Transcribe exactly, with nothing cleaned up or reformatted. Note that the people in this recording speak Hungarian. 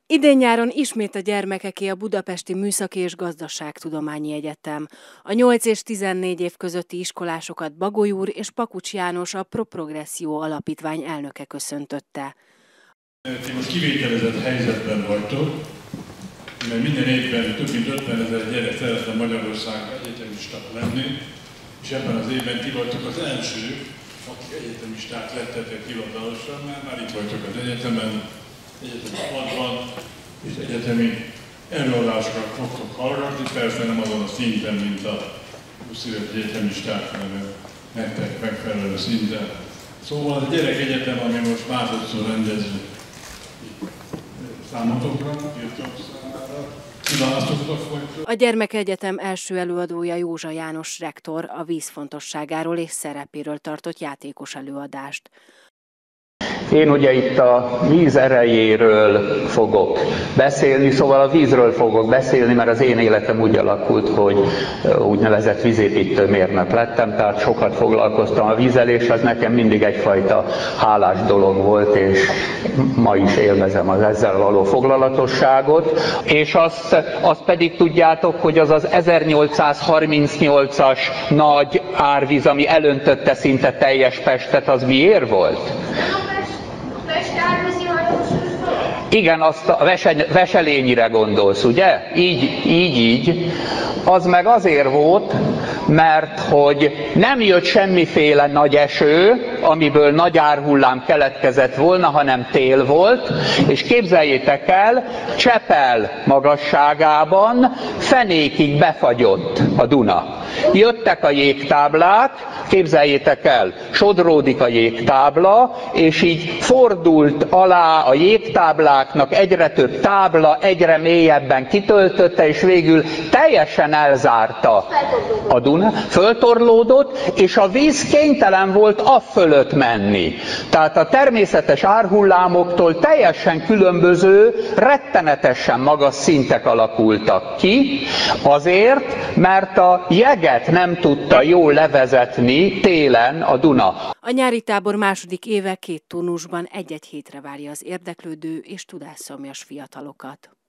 Idén-nyáron ismét a gyermekeké a Budapesti Műszaki és Gazdaságtudományi Egyetem. A nyolc és tizennégy év közötti iskolásokat Bagoly úr és Pakucs János, a Pro Progressio Alapítvány elnöke köszöntötte. Ti most kivételezett helyzetben vagytok, mert minden évben több mint ötvenezer gyerek szeretne Magyarországon egyetemista lenni, és ebben az évben ti vagytok az elsők, akik egyetemisták lettetek hivatalosan, mert már itt vagytok az egyetemen, egyetemi padban, és egyetemi előadásokat fogtok hallgatni, persze nem azon a szinten, mint a húsz éves egyetemisták, hanem nektek megfelelő szinten. Szóval a gyerekegyetem, ami most másodszor rendező számotokra, írtok számára, kiválasztottak vagytok. A Gyermekegyetem első előadója Józsa János rektor a víz fontosságáról és szerepéről tartott játékos előadást. Én ugye itt a víz erejéről fogok beszélni, szóval a vízről fogok beszélni, mert az én életem úgy alakult, hogy úgynevezett vízépítő mérnök lettem, tehát sokat foglalkoztam a vízzel, és az nekem mindig egyfajta hálás dolog volt, és ma is élvezem az ezzel való foglalatosságot. És azt, azt pedig tudjátok, hogy az az ezernyolcszázharmincnyolcas nagy árvíz, ami elöntötte szinte teljes Pestet, az miért volt? Igen, azt a Veselényire gondolsz, ugye? Így, így, így. Az meg azért volt, mert hogy nem jött semmiféle nagy eső, amiből nagy árhullám keletkezett volna, hanem tél volt, és képzeljétek el, Csepel magasságában fenékig befagyott a Duna. Jöttek a jégtáblák, képzeljétek el, sodródik a jégtábla, és így fordult alá a jégtábláknak egyre több tábla, egyre mélyebben kitöltötte, és végül teljesen elzárta a Duna, föltorlódott, és a víz kénytelen volt afölött menni. Tehát a természetes árhullámoktól teljesen különböző, rettenetesen magas szintek alakultak ki, azért, mert a jeget nem tudta jól levezetni télen a Duna. A nyári tábor második éve két turnusban egy-egy hétre várja az érdeklődő és tudásszomjas fiatalokat.